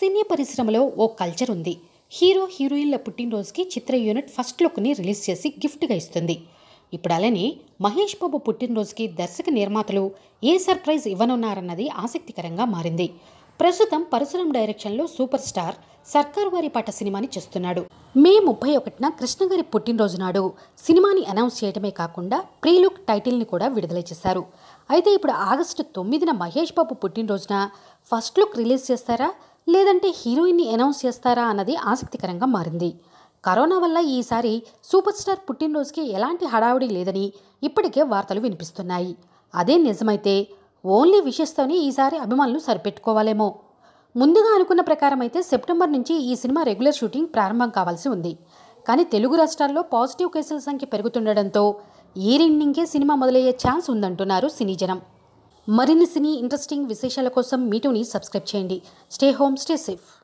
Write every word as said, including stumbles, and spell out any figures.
సినీ పరిశ్రమలో ఓ కల్చర్ ఉంది. హీరో హీరోయిన్ల పుట్టినరోజుకి చిత్ర యూనిట్ ఫస్ట్ లుక్ని రిలీజ్ చేసి గిఫ్ట్గా ఇస్తుంది. ఇప్పుడు అలానే మహేష్ బాబు పుట్టినరోజుకి దర్శక నిర్మాతలు ఏ సర్ప్రైజ్ ఇవ్వనున్నారన్నది ఆసక్తికరంగా మారింది. ప్రస్తుతం పరశురాం డైరెక్షన్లో సూపర్ స్టార్ సర్కారు వారి పాట సినిమాని చేస్తున్నాడు. మే ముప్పై ఒకటిన కృష్ణగారి పుట్టినరోజు నాడు సినిమాని అనౌన్స్ చేయడమే కాకుండా ప్రీ లుక్ టైటిల్ని కూడా విడుదల చేశారు. అయితే ఇప్పుడు ఆగస్టు తొమ్మిదిన మహేష్ బాబు పుట్టినరోజున ఫస్ట్ లుక్ రిలీజ్ చేస్తారా లేదంటే హీరోయిన్ని అనౌన్స్ చేస్తారా అన్నది ఆసక్తికరంగా మారింది. కరోనా వల్ల ఈసారి సూపర్ స్టార్ పుట్టినరోజుకి ఎలాంటి హడావుడి లేదని ఇప్పటికే వార్తలు వినిపిస్తున్నాయి. అదే నిజమైతే ఓన్లీ విషెస్తోనే ఈసారి అభిమానులు సరిపెట్టుకోవాలేమో. ముందుగా అనుకున్న ప్రకారం అయితే సెప్టెంబర్ నుంచి ఈ సినిమా రెగ్యులర్ షూటింగ్ ప్రారంభం కావాల్సి ఉంది. కానీ తెలుగు రాష్ట్రాల్లో పాజిటివ్ కేసుల సంఖ్య పెరుగుతుండడంతో ఈ రెండింకే సినిమా మొదలయ్యే ఛాన్స్ ఉందంటున్నారు సినీ జనం. మరిన్ని సినీ ఇంట్రెస్టింగ్ విశేషాల కోసం మీటూని సబ్స్క్రైబ్ చేయండి. Stay home, stay safe.